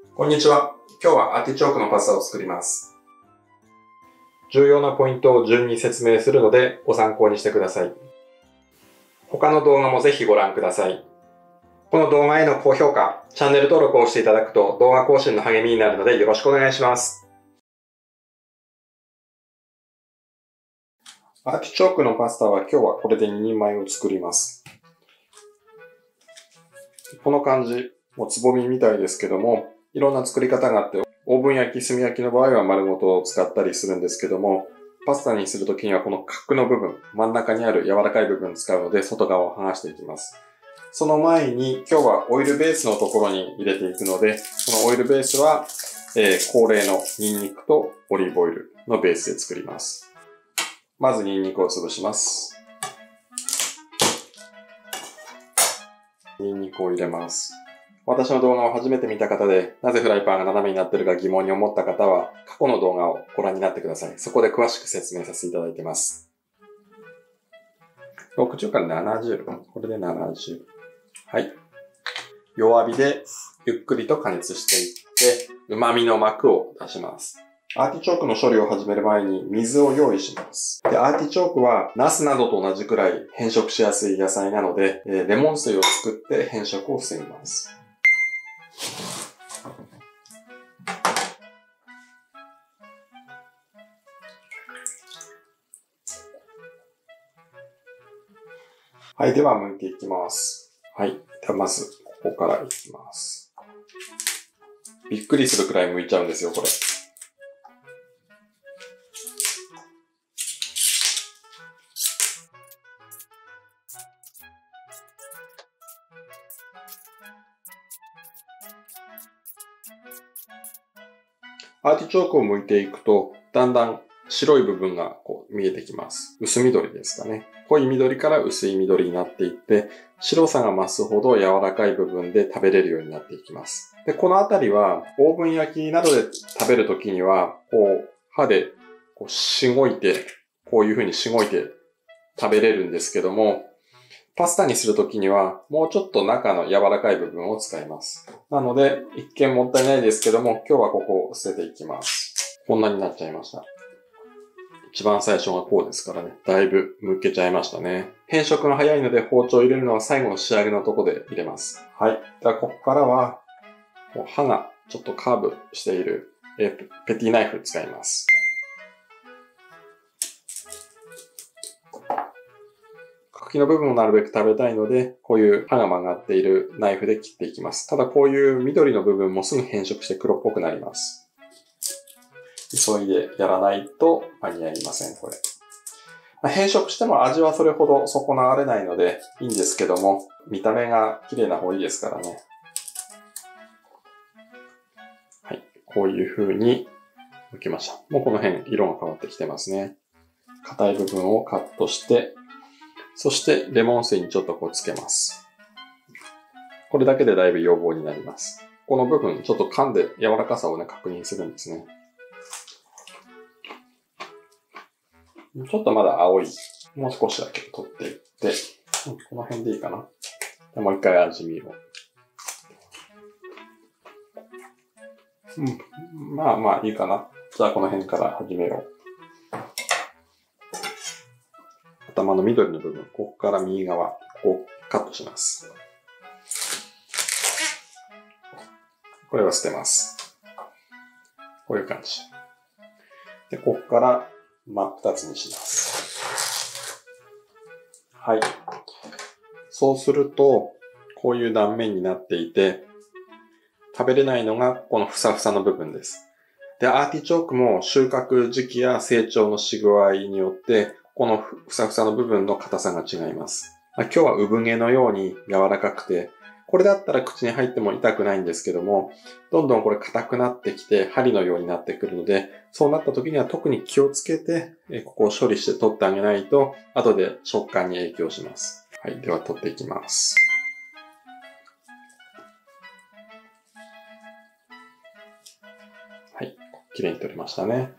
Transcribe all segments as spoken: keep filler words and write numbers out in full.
こんにちは。今日はアーティチョークのパスタを作ります。重要なポイントを順に説明するのでご参考にしてください。他の動画もぜひご覧ください。この動画への高評価、チャンネル登録をしていただくと動画更新の励みになるのでよろしくお願いします。アーティチョークのパスタは今日はこれでににんまえを作ります。この感じ、もうつぼみみたいですけども、いろんな作り方があって、オーブン焼き、炭焼きの場合は丸ごとを使ったりするんですけども、パスタにするときにはこの角の部分、真ん中にある柔らかい部分を使うので外側を剥がしていきます。その前に今日はオイルベースのところに入れていくので、そのオイルベースは、えー、恒例のニンニクとオリーブオイルのベースで作ります。まずニンニクを潰します。ニンニクを入れます。私の動画を初めて見た方で、なぜフライパンが斜めになっているか疑問に思った方は、過去の動画をご覧になってください。そこで詳しく説明させていただいています。ろくじゅうからななじゅう。これでななじゅう。はい。弱火でゆっくりと加熱していって、旨味の膜を出します。アーティチョークの処理を始める前に水を用意します。で、アーティチョークはナスなどと同じくらい変色しやすい野菜なので、レモン水を作って変色を防ぎます。はい。では、剥いていきます。はい。では、まず、ここからいきます。びっくりするくらい剥いちゃうんですよ、これ。アーティチョークを剥いていくと、だんだん白い部分がこう見えてきます。薄緑ですかね。濃い緑から薄い緑になっていって、白さが増すほど柔らかい部分で食べれるようになっていきます。で、このあたりは、オーブン焼きなどで食べるときには、こう、歯でこうしごいて、こういう風にしごいて食べれるんですけども、パスタにするときには、もうちょっと中の柔らかい部分を使います。なので、一見もったいないですけども、今日はここを捨てていきます。こんなになっちゃいました。一番最初がこうですからね。だいぶ剥けちゃいましたね。変色が早いので包丁を入れるのは最後の仕上げのところで入れます。はい。では、ここからは、刃がちょっとカーブしているペティナイフ使います。茎の部分をなるべく食べたいので、こういう刃が曲がっているナイフで切っていきます。ただこういう緑の部分もすぐ変色して黒っぽくなります。急いでやらないと間に合いません、これ。変色しても味はそれほど損なわれないのでいいんですけども、見た目が綺麗な方がいいですからね。はい。こういう風に剥きました。もうこの辺色が変わってきてますね。硬い部分をカットして、そしてレモン水にちょっとこうつけます。これだけでだいぶ予防になります。この部分ちょっと噛んで柔らかさをね確認するんですね。ちょっとまだ青い。もう少しだけ取っていって、この辺でいいかな。もう一回味見を。うん、まあまあいいかな。じゃあこの辺から始めよう。頭の緑の部分、ここから右側、ここをカットします。これは捨てます。こういう感じ。で、ここから真っ二つにします。はい。そうすると、こういう断面になっていて、食べれないのがこのふさふさの部分です。で、アーティチョークも収穫時期や成長のし具合によって、このふさふさの部分の硬さが違います。今日は産毛のように柔らかくて、これだったら口に入っても痛くないんですけども、どんどんこれ硬くなってきて針のようになってくるので、そうなった時には特に気をつけて、ここを処理して取ってあげないと、後で食感に影響します。はい、では取っていきます。はい、きれいに取れましたね。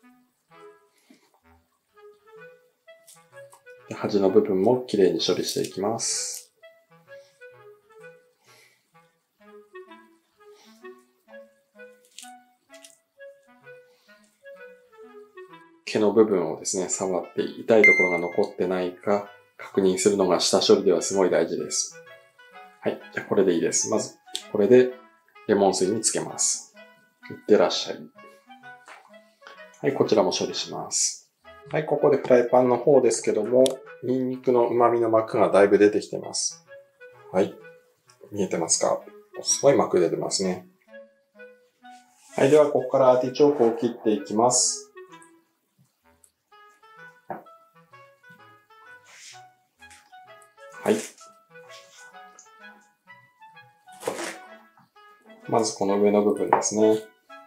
端の部分もきれいに処理していきます。 毛の部分をですね、触って痛いところが残ってないか確認するのが下処理ではすごい大事です。はい。じゃあこれでいいです。まず、これでレモン水につけます。いってらっしゃい。はい、こちらも処理します。はい、ここでフライパンの方ですけども、ニンニクの旨味の膜がだいぶ出てきてます。はい。見えてますか？すごい膜出てますね。はい、ではここからアーティチョークを切っていきます。はい。まずこの上の部分ですね。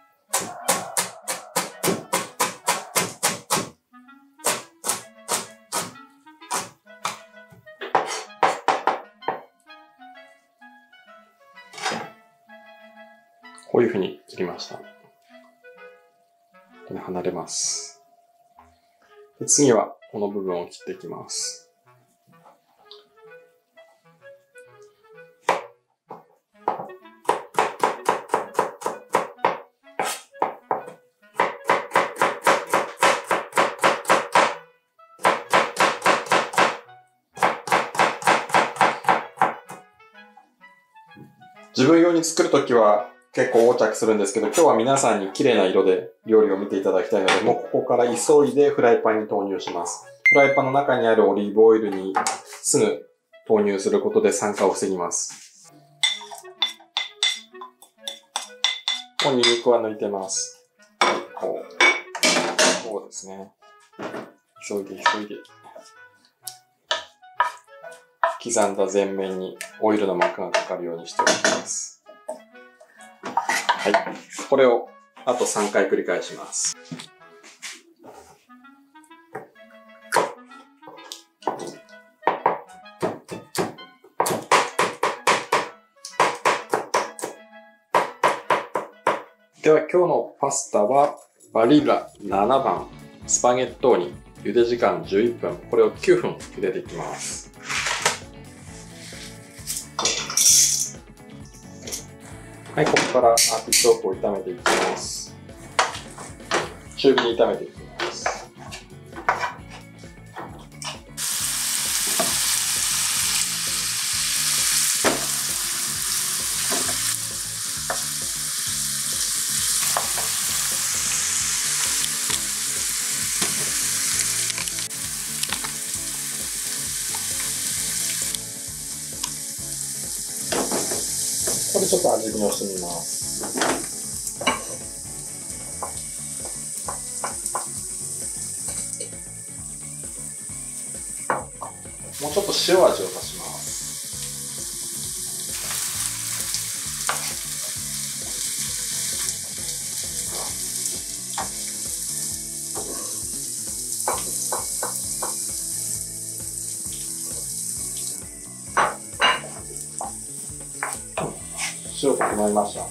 こういうふうに切りました。これ離れます。で、次はこの部分を切っていきます。自分用に作るときは結構横着するんですけど、今日は皆さんに綺麗な色で料理を見ていただきたいので、もうここから急いでフライパンに投入します。フライパンの中にあるオリーブオイルにすぐ投入することで酸化を防ぎます。もうニンニクは抜いてます。こう。こうですね。急いで急いで。刻んだ全面にオイルの膜がかかるようにしておきます。はい。これをあとさんかい繰り返します。では今日のパスタはバリラななばんスパゲットーニ茹で時間じゅういっぷん、これをきゅうふん茹でていきます。はい、ここからアーティチョークを炒めていきます。中火に炒めていきます。これちょっと味見をしてみます。もうちょっと塩味を足します。塩整いました。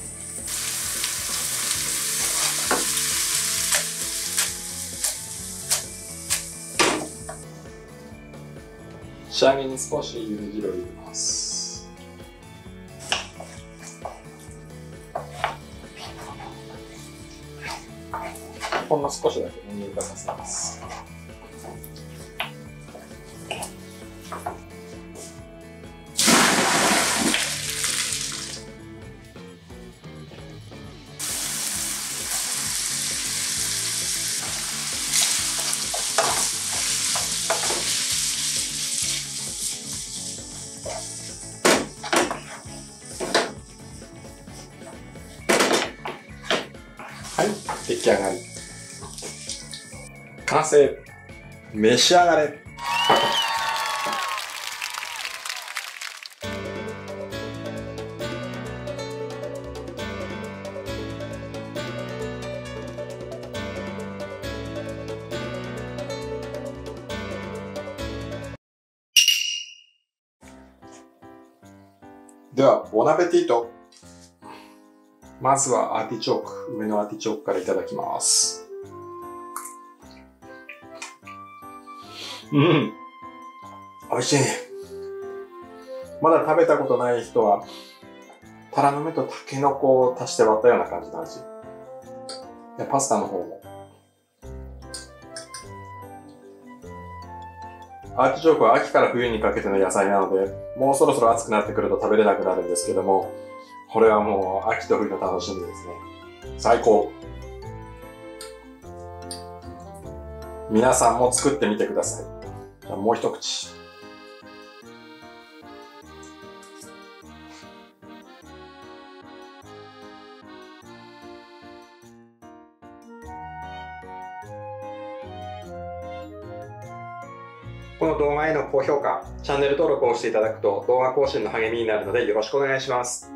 仕上げに少しゆで汁を入れます。ほんの少しだけ乳化させます。はい、出来上がり。完成。召し上がれ。では、ボナペティート。まずはアーティチョーク、上のアーティチョークからいただきます。うん。美味しい。まだ食べたことない人は、タラの芽とタケノコを足して割ったような感じの味。でパスタの方も、 アーティチョークは秋から冬にかけての野菜なので、もうそろそろ暑くなってくると食べれなくなるんですけども、これはもう秋と冬の楽しみですね。最高。皆さんも作ってみてください。じゃあもう一口。この動画への高評価、チャンネル登録をしていただくと動画更新の励みになるのでよろしくお願いします。